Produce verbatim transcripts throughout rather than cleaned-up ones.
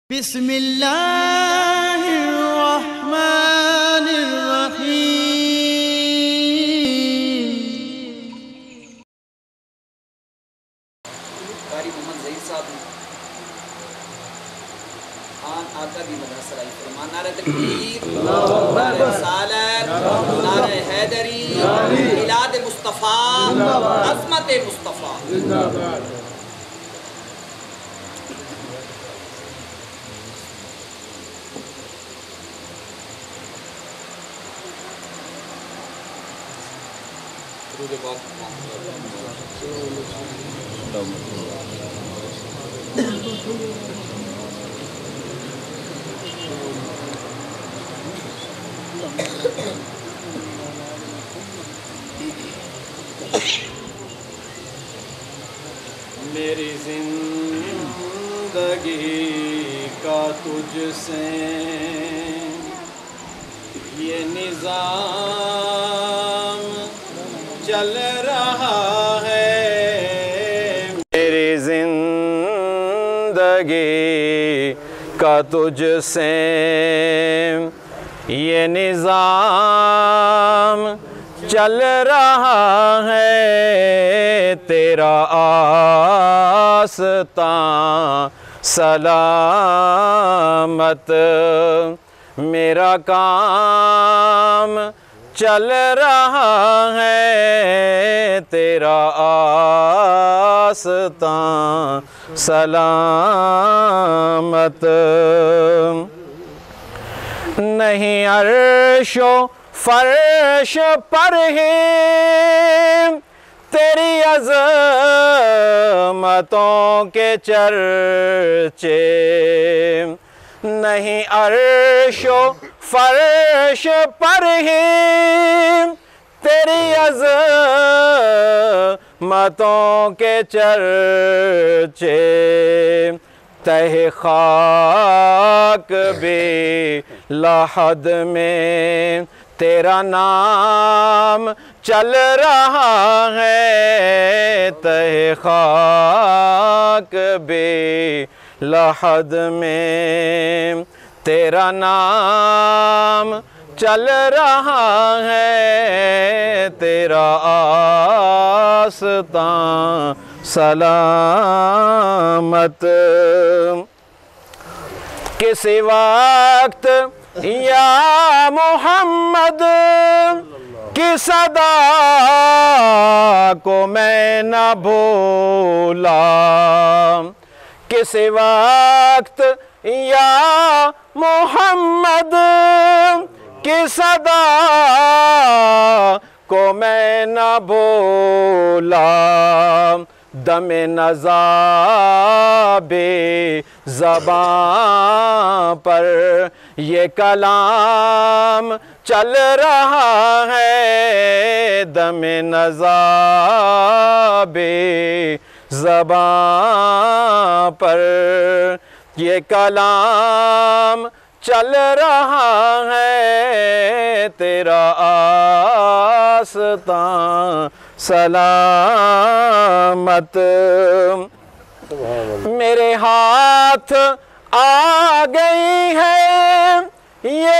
बिस्मिल्लाहिर्रहमानिर्रहीम। कारी मोहम्मद ज़हीर साहब आन आका दी मदरसा फरमान नारे तकबीर, नारे रिसालत, नारे हैदरी, मिलाद मुस्तफ़ा, अज़मत मुस्तफ़ा। मेरी जिंदगी का तुझसे ये निज़ाम चल रहा है, मेरी जिंदगी का तुझसे ये निज़ाम चल रहा है, तेरा आस्तां सलामत मेरा काम चल रहा है, तेरा आस्तां सलामत। नहीं अर्शो फर्श पर ही तेरी अज़मतों के चर्चे, नहीं अर्शो फर्श पर ही तेरी अज़मतों के चर्चे, तहे खाक बे लहद में तेरा नाम चल रहा है, तहे खाक बे लहद में तेरा नाम चल रहा है, तेरा आस्तां सलामत। किसी वक्त या मोहम्मद की सदा को मैं न भूला, किसी वक्त या मोहम्मद की सदा को मैं न भूला, दमे नज़ाबे ज़बां पर ये कलाम चल रहा है, दमे नज़ाबे ज़बां पर ये कलाम चल रहा है, तेरा आस्तां सलामत। मेरे हाथ आ गई है ये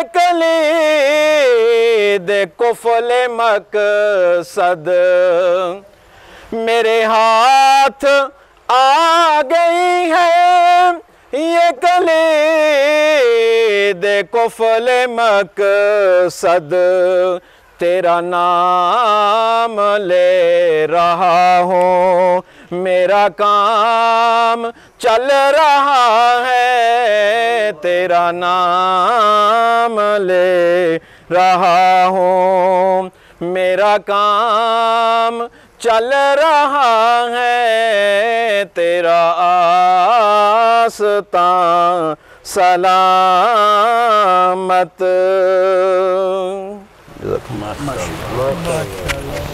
कलीद कुफल मकसद, मेरे हाथ आ गई है ये कलीद कुफल मकसद, तेरा नाम ले रहा हूँ, मेरा काम चल रहा है, तेरा नाम ले रहा हूँ, मेरा काम चल रहा है, तेरा आस्तां सलामत।